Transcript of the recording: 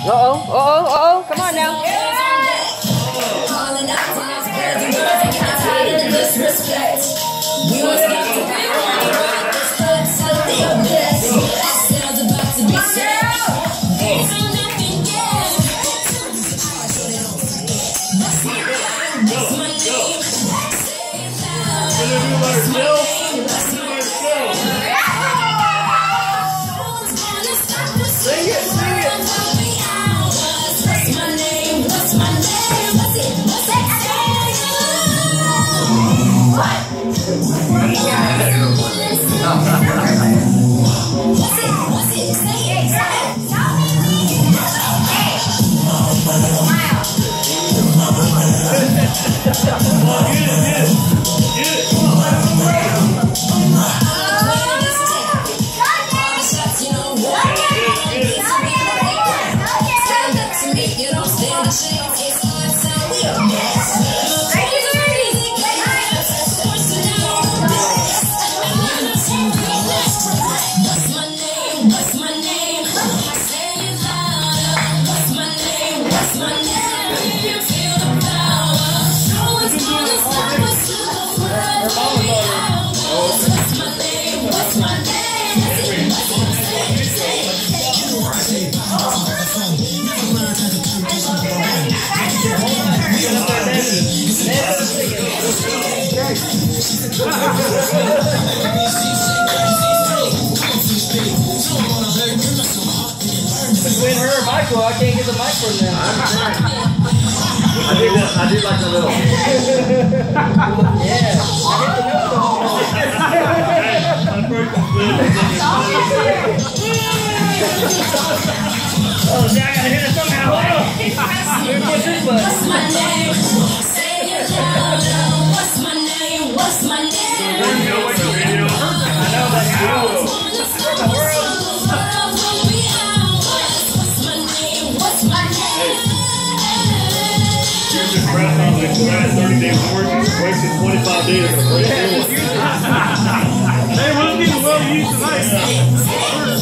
Come on now. Between her and Michael, I can't get the mic from them. I do like the little. Yeah. Oh, see, I gotta hit it somehow. Hold on. Push this button. What's my name? Say it louder. What's my name? What's my name? I know that you do. What's my name? You're just crap on the last 30 days of work. Wasted 25 days of a great deal. Hey, we'll get well used tonight.